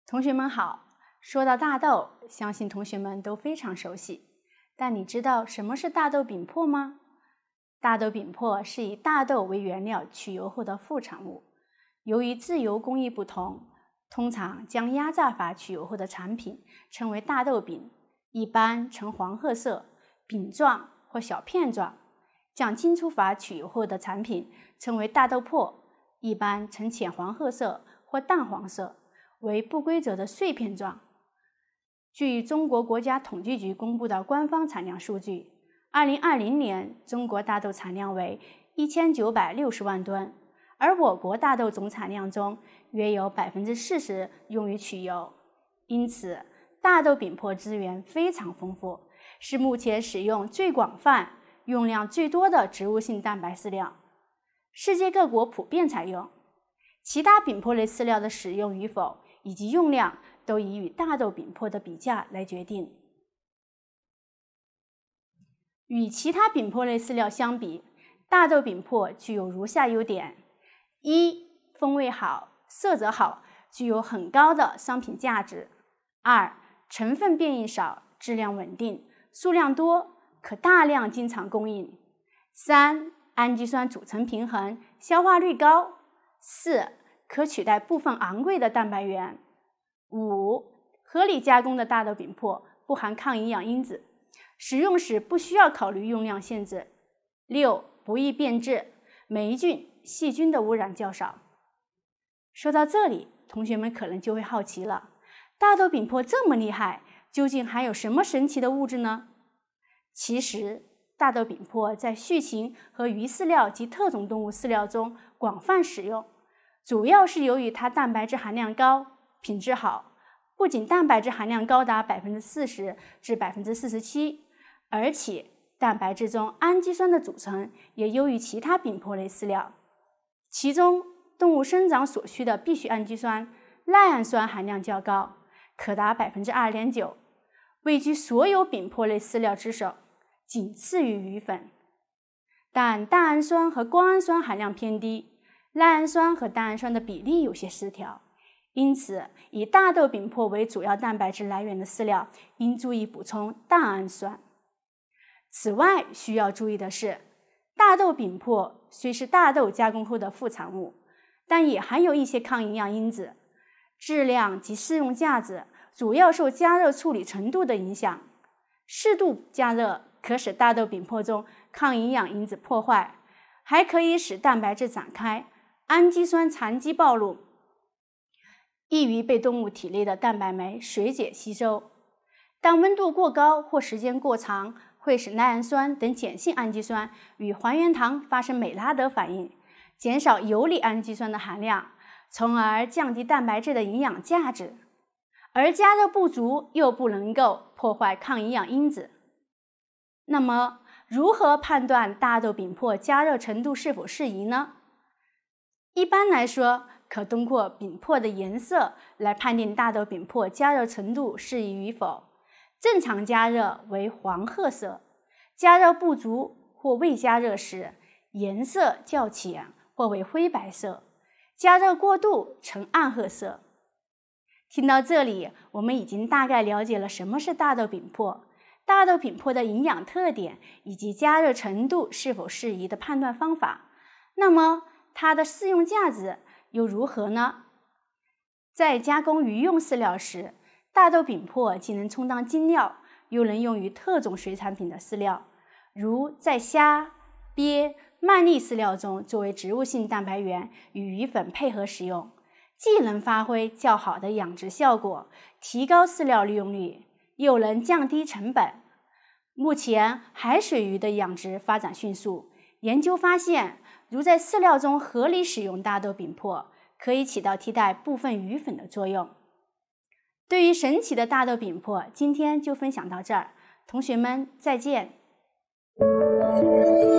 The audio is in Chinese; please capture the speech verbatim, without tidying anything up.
同学们好，说到大豆，相信同学们都非常熟悉。但你知道什么是大豆饼粕吗？大豆饼粕是以大豆为原料取油后的副产物。由于制油工艺不同，通常将压榨法取油后的产品称为大豆饼，一般呈黄褐色、饼状或小片状；将精出法取油后的产品称为大豆粕，一般呈浅黄褐色或淡黄色，为不规则的碎片状。据中国国家统计局公布的官方产量数据，二零二零年中国大豆产量为一千九百六十万吨，而我国大豆总产量中约有 百分之四十 用于取油。因此，大豆饼粕资源非常丰富，是目前使用最广泛、用量最多的植物性蛋白饲料，世界各国普遍采用。其他饼粕类饲料的使用与否以及用量都以与大豆饼粕的比价来决定。与其他饼粕类饲料相比，大豆饼粕具有如下优点：一、风味好，色泽好，具有很高的商品价值；二、成分变异少，质量稳定，数量多，可大量经常供应；三、氨基酸组成平衡，消化率高；四、可取代部分昂贵的蛋白源；五、合理加工的大豆饼粕不含抗营养因子，使用时不需要考虑用量限制；六、不易变质，霉菌、细菌的污染较少。说到这里，同学们可能就会好奇了，大豆饼粕这么厉害，究竟还有什么神奇的物质呢？其实，大豆饼粕在畜禽和鱼饲料及特种动物饲料中广泛使用，主要是由于它蛋白质含量高，品质好，不仅蛋白质含量高达 百分之四十 至 百分之四十七， 而且蛋白质中氨基酸的组成也优于其他饼粕类饲料。其中，动物生长所需的必需氨基酸赖氨酸含量较高，可达 百分之二点九， 位居所有饼粕类饲料之首，仅次于鱼粉。但蛋氨酸和胱氨酸含量偏低，赖氨酸和蛋氨酸的比例有些失调，因此以大豆饼粕为主要蛋白质来源的饲料应注意补充蛋氨酸。此外，需要注意的是，大豆饼粕虽是大豆加工后的副产物，但也含有一些抗营养因子，质量及适用价值主要受加热处理程度的影响。适度加热可使大豆饼粕中抗营养因子破坏，还可以使蛋白质展开，氨基酸残基暴露，易于被动物体内的蛋白酶水解吸收。但温度过高或时间过长，会使赖氨酸等碱性氨基酸与还原糖发生美拉德反应，减少游离氨基酸的含量，从而降低蛋白质的营养价值。而加热不足又不能够破坏抗营养因子。那么，如何判断大豆饼粕加热程度是否适宜呢？一般来说，可通过饼粕的颜色来判定大豆饼粕加热程度适宜与否。正常加热为黄褐色，加热不足或未加热时，颜色较浅或为灰白色，加热过度呈暗褐色。听到这里，我们已经大概了解了什么是大豆饼粕，大豆饼粕的营养特点以及加热程度是否适宜的判断方法。那么，它的适用价值又如何呢？在加工鱼用饲料时，大豆饼粕既能充当精料，又能用于特种水产品的饲料，如在虾、鳖、鳗鲡饲料中作为植物性蛋白源与鱼粉配合使用，既能发挥较好的养殖效果，提高饲料利用率，又能降低成本。目前海水鱼的养殖发展迅速，研究发现，如在饲料中合理使用大豆饼粕，可以起到替代部分鱼粉的作用。对于神奇的大豆饼粕，今天就分享到这儿，同学们再见。